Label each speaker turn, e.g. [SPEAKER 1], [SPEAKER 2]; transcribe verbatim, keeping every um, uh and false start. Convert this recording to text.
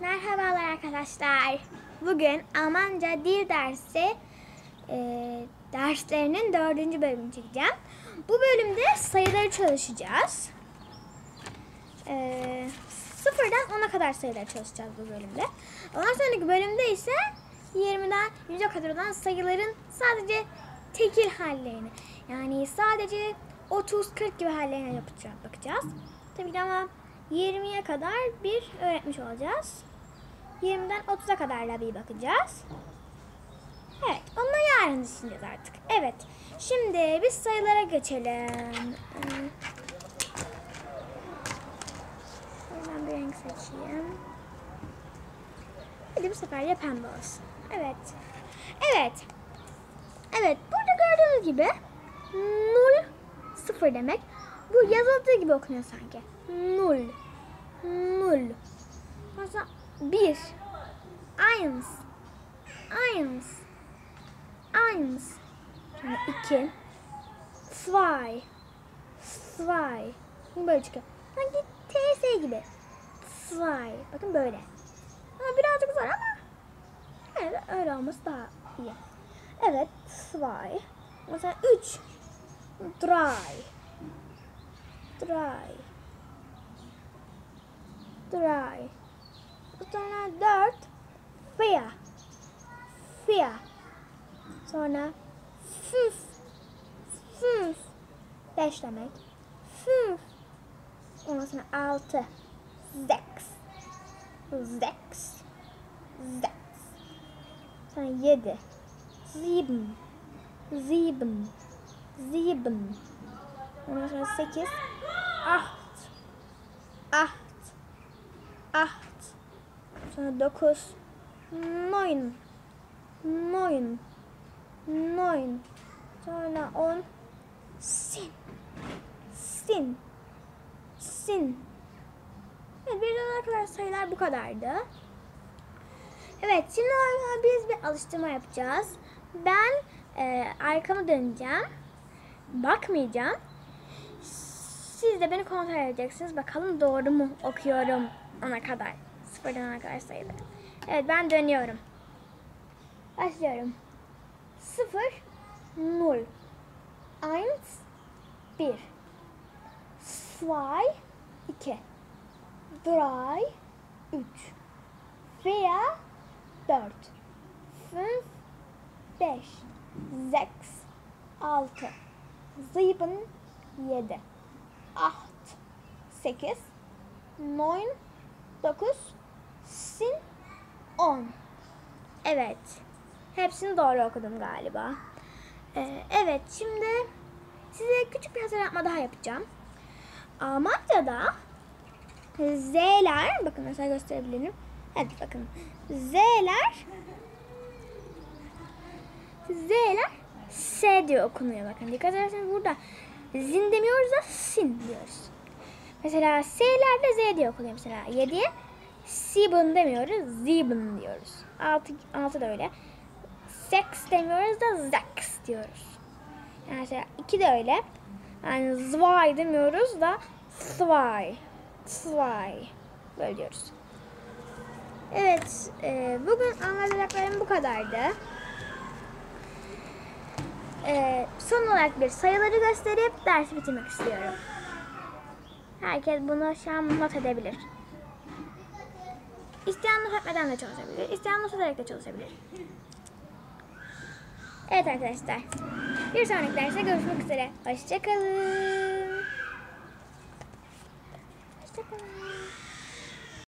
[SPEAKER 1] Merhabalar arkadaşlar. Bugün Almanca dil dersi e, derslerinin dördüncü bölümünü çekeceğim. Bu bölümde sayıları çalışacağız. E, sıfırdan ona kadar sayıları çalışacağız bu bölümde. Ondan sonraki bölümde ise yirmiden yüze kadar olan sayıların sadece tekil hallerini, yani sadece otuz kırk gibi hallerine yapacağız, bakacağız. Tabii ki ama yirmiye kadar bir öğretmiş olacağız. yirmiden otuza kadar da bir bakacağız. Evet, onunla yarın düşüneceğiz artık. Evet, şimdi biz sayılara geçelim. Ben bir renk seçeyim. Hadi bu sefer de pembe olsun. Evet. Evet. Evet, burada gördüğünüz gibi nol, sıfır demek. Bu yazıldığı gibi okunuyor sanki. Nol. Nol. Mesela bir. Eins. Eins. Eins. Sonra iki. Zwei. Zwei. Bu böyle çıkıyor. Sanki T S gibi. Zwei. Bakın böyle. Ama birazcık zor ama evet, öyle olması daha iyi. Evet. Zwei. Mesela üç. Drei. Drei. Drei. Sonra dört. Vier. Vier. Sonra fünf. Fünf. Beş demek. Fünf. Ondan sonra altı. Sechs. Sechs. Sechs. Sonra yedi. Sieben. Sieben. Sieben. Ondan sonra sekiz. Acht. Acht. Acht. Sonra dokuz. Neun. Neun. Neun. Sonra on. Sin. Sin. Sin. Evet, birden arkadaşlar sayılar bu kadardı. Evet, şimdi biz bir alıştırma yapacağız. Ben e, arkamı döneceğim. Bakmayacağım. Siz de beni kontrol edeceksiniz. Bakalım doğru mu okuyorum ona kadar. Sıfırdan ona kadar sayıları. Evet, ben dönüyorum. Başlıyorum. Sıfır. Nol. Eins. Bir. Zwei. iki. Drei. Üç. Vier. Dört. Fünf. Beş. Sechs. Altı. Sieben. Yedi. Acht. Sekiz. Neun. Dokuz. Sin. On. Evet. Hepsini doğru okudum galiba. Ee, evet, şimdi size küçük bir hatırlatma daha yapacağım. Almanca'da Z'ler, bakın mesela gösterebilirim. Hadi bakın. Z'ler Z'ler S diye okunuyor, bakın. Dikkat ederseniz burada zin demiyoruz da sin diyoruz. Mesela S'ler de Z diye okunuyor mesela. yediye sieben demiyoruz, sieben diyoruz. altı, altı da öyle. Sechs demiyoruz da sechs diyoruz. Yani mesela iki de öyle. Yani zwei demiyoruz da zwei. Zwei. Böyle diyoruz. Evet, e, bugün anlatacaklarım bu kadardı. E, son olarak bir sayıları gösterip dersi bitirmek istiyorum. Herkes bunu şu an not edebilir. İsteyen not etmeden de çalışabilir. İsteyen not ederek de çalışabilir. Evet arkadaşlar. Bir sonraki derste görüşmek üzere. Hoşça kalın.